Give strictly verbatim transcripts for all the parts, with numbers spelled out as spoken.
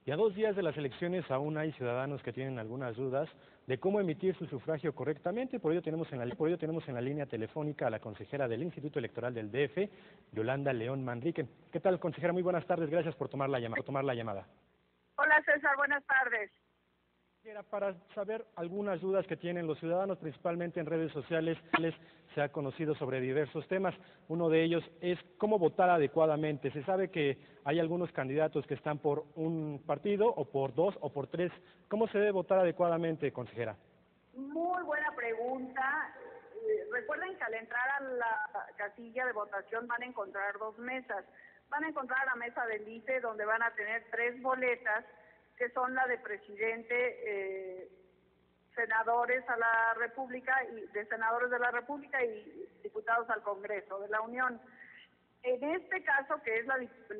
Y a dos días de las elecciones aún hay ciudadanos que tienen algunas dudas de cómo emitir su sufragio correctamente. Por ello tenemos en la, por ello tenemos en la línea telefónica a la consejera del Instituto Electoral del D F, Yolanda León Manrique. ¿Qué tal, consejera? Muy buenas tardes. Gracias por tomar la llamada. Por tomar la llamada. Hola, César. Buenas tardes. Era para saber algunas dudas que tienen los ciudadanos, principalmente en redes sociales, se ha conocido sobre diversos temas. Uno de ellos es cómo votar adecuadamente. Se sabe que hay algunos candidatos que están por un partido, o por dos, o por tres. ¿Cómo se debe votar adecuadamente, consejera? Muy buena pregunta. Eh, recuerden que al entrar a la casilla de votación van a encontrar dos mesas. Van a encontrar la mesa del I C E, donde van a tener tres boletas, que son la de presidente, eh, senadores a la República, y de senadores de la República y diputados al Congreso de la Unión. En este caso, que es la,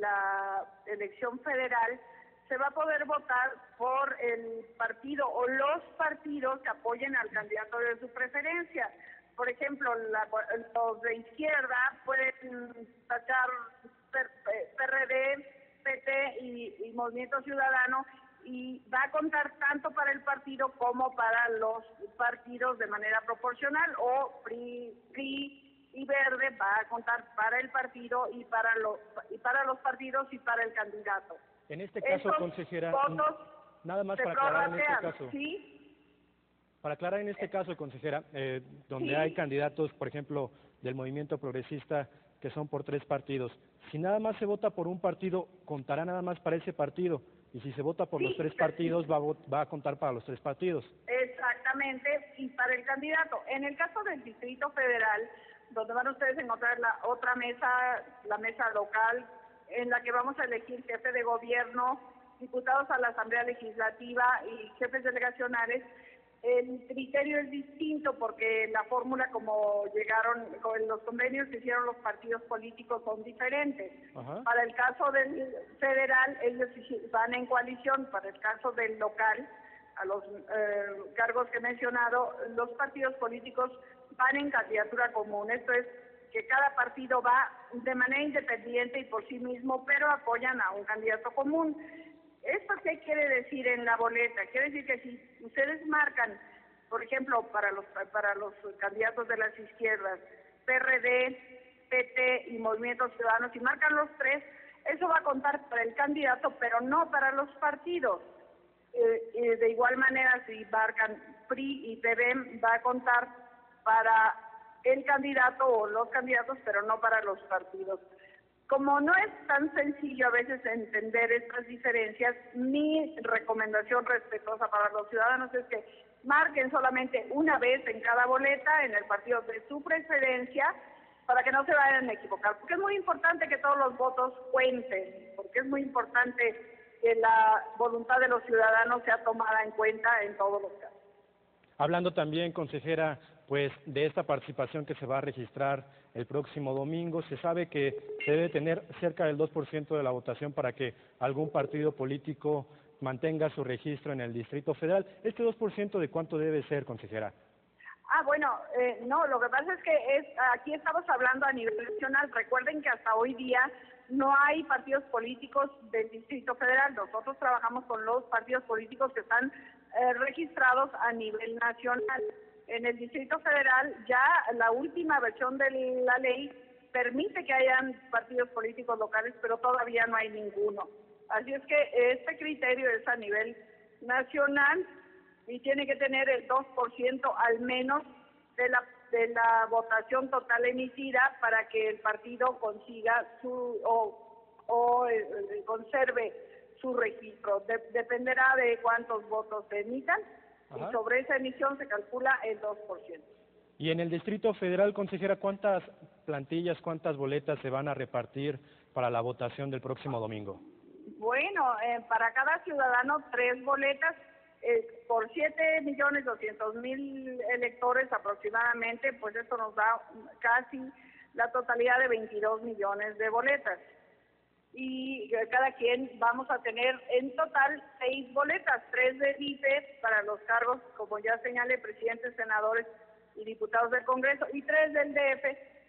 la elección federal, se va a poder votar por el partido o los partidos que apoyen al candidato de su preferencia. Por ejemplo, la, los de izquierda pueden tachar P R D, P T y, y Movimiento Ciudadano, y va a contar tanto para el partido como para los partidos de manera proporcional, o P R I, P R I y Verde va a contar para el partido y para los y para los partidos y para el candidato. En este caso, Estos consejera, votos nada más para aclarar en este caso. ¿Sí? Para aclarar en este caso, consejera, eh, donde ¿Sí? hay candidatos, por ejemplo, del movimiento progresista, que son por tres partidos. Si nada más se vota por un partido, contará nada más para ese partido. Y si se vota por Sí, los tres sí. partidos, va a, va a contar para los tres partidos. Exactamente, y para el candidato. En el caso del Distrito Federal, donde van ustedes a encontrar la otra mesa, la mesa local, en la que vamos a elegir jefe de gobierno, diputados a la Asamblea Legislativa y jefes delegacionales, el criterio es distinto porque la fórmula como llegaron, con los convenios que hicieron los partidos políticos son diferentes. Ajá. Para el caso del federal, ellos van en coalición. Para el caso del local, a los eh, cargos que he mencionado, los partidos políticos van en candidatura común. Esto es que cada partido va de manera independiente y por sí mismo, pero apoyan a un candidato común. ¿Esto qué quiere decir en la boleta? Quiere decir que si ustedes marcan, por ejemplo, para los para los candidatos de las izquierdas, P R D, P T y Movimiento Ciudadano, si marcan los tres, eso va a contar para el candidato, pero no para los partidos. Eh, eh, de igual manera, si marcan P R I y P B M, va a contar para el candidato o los candidatos, pero no para los partidos. Como no es tan sencillo a veces entender estas diferencias, mi recomendación respetuosa para los ciudadanos es que marquen solamente una vez en cada boleta en el partido de su preferencia, para que no se vayan a equivocar, porque es muy importante que todos los votos cuenten, porque es muy importante que la voluntad de los ciudadanos sea tomada en cuenta en todos los casos. Hablando también, consejera, pues de esta participación que se va a registrar el próximo domingo, se sabe que se debe tener cerca del dos por ciento de la votación para que algún partido político mantenga su registro en el Distrito Federal. ¿Este dos por ciento de cuánto debe ser, consejera? Ah, bueno, eh, no, lo que pasa es que es, aquí estamos hablando a nivel nacional. Recuerden que hasta hoy día no hay partidos políticos del Distrito Federal. Nosotros trabajamos con los partidos políticos que están eh, registrados a nivel nacional. En el Distrito Federal ya la última versión de la ley permite que hayan partidos políticos locales, pero todavía no hay ninguno. Así es que este criterio es a nivel nacional y tiene que tener el dos por ciento al menos de la de la votación total emitida para que el partido consiga su o, o eh, conserve su registro. De, dependerá de cuántos votos se emitan. Ajá. Y sobre esa emisión se calcula el dos por ciento. Y en el Distrito Federal, consejera, ¿cuántas plantillas, cuántas boletas se van a repartir para la votación del próximo domingo? Bueno, eh, para cada ciudadano tres boletas. Eh, por siete millones doscientos mil electores aproximadamente, pues esto nos da casi la totalidad de veintidós millones de boletas. Y eh, cada quien vamos a tener en total seis boletas, tres de D I F E para los cargos, como ya señalé, presidentes, senadores y diputados del Congreso, y tres del D F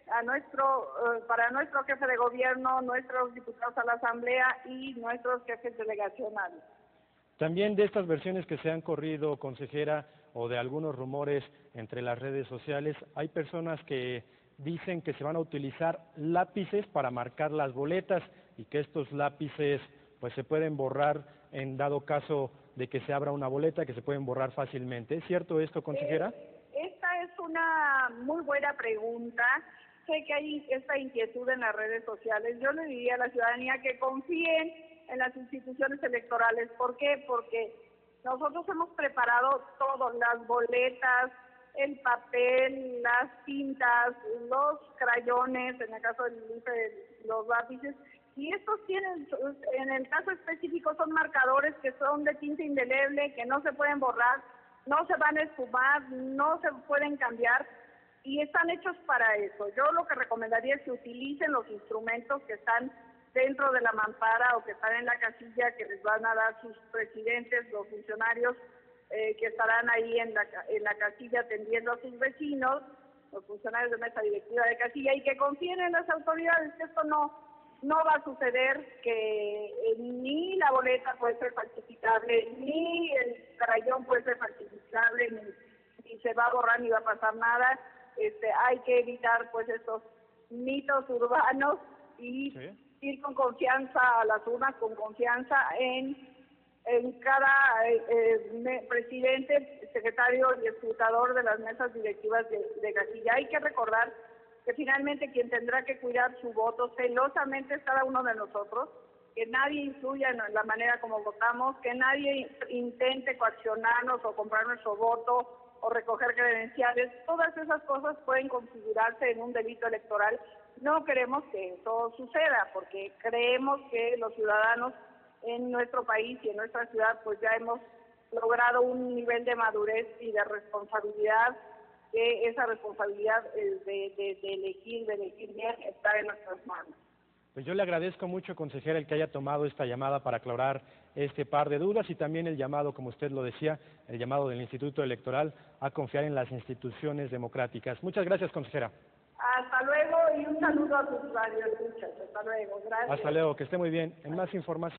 a nuestro, eh, para nuestro jefe de gobierno, nuestros diputados a la Asamblea y nuestros jefes delegacionales. También de estas versiones que se han corrido, consejera, o de algunos rumores entre las redes sociales, hay personas que dicen que se van a utilizar lápices para marcar las boletas y que estos lápices pues se pueden borrar en dado caso de que se abra una boleta, que se pueden borrar fácilmente. ¿Es cierto esto, consejera? Eh, esta es una muy buena pregunta. Sé que hay esta inquietud en las redes sociales. Yo le diría a la ciudadanía que confíen en las instituciones electorales. ¿Por qué? Porque nosotros hemos preparado todo, las boletas, el papel, las tintas, los crayones, en el caso del I F E, los lápices, y estos tienen, en el caso específico, son marcadores que son de tinta indeleble, que no se pueden borrar, no se van a esfumar, no se pueden cambiar, y están hechos para eso. Yo lo que recomendaría es que utilicen los instrumentos que están dentro de la mampara o que están en la casilla que les van a dar sus presidentes, los funcionarios eh, que estarán ahí en la, en la casilla atendiendo a sus vecinos, los funcionarios de mesa directiva de casilla, y que confíen en las autoridades, que esto no, no va a suceder, que eh, ni la boleta puede ser falsificable, ni el crayón puede ser falsificable, ni, ni se va a borrar ni va a pasar nada. Este, hay que evitar pues estos mitos urbanos y ¿sí? ir con confianza a las urnas, con confianza en, en cada eh, eh, presidente, secretario y escrutador de las mesas directivas de, de casilla. Hay que recordar que finalmente quien tendrá que cuidar su voto celosamente es cada uno de nosotros, que nadie influya en la manera como votamos, que nadie intente coaccionarnos o comprar nuestro voto o recoger credenciales. Todas esas cosas pueden configurarse en un delito electoral. No queremos que eso suceda, porque creemos que los ciudadanos en nuestro país y en nuestra ciudad pues ya hemos logrado un nivel de madurez y de responsabilidad, que esa responsabilidad de, de, de elegir, de elegir bien, está en nuestras manos. Pues yo le agradezco mucho, consejera, el que haya tomado esta llamada para aclarar este par de dudas y también el llamado, como usted lo decía, el llamado del Instituto Electoral a confiar en las instituciones democráticas. Muchas gracias, consejera. Hasta luego y un saludo a sus radioescuchas. Hasta luego. Gracias. Hasta luego, que esté muy bien. En más información.